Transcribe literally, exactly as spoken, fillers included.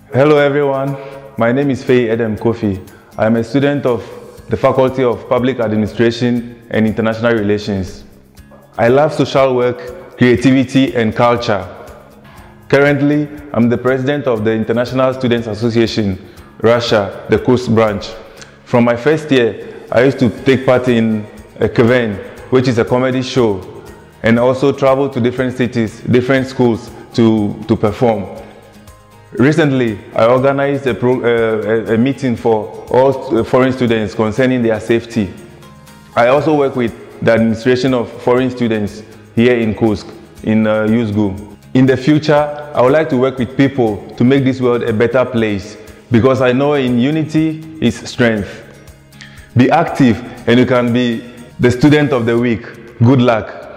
Hello everyone, my name is Faye Edem Kofi. I am a student of the Faculty of Public Administration and International Relations. I love social work, creativity and culture. Currently, I'm the president of the International Students Association, Russia, the Coast Branch. From my first year, I used to take part in a Kven, which is a comedy show, and also travel to different cities, different schools to, to perform. Recently, I organized a, pro, uh, a meeting for all foreign students concerning their safety. I also work with the administration of foreign students here in Kursk, in uh, U S G U. In the future, I would like to work with people to make this world a better place, because I know in unity is strength. Be active and you can be the student of the week. Good luck.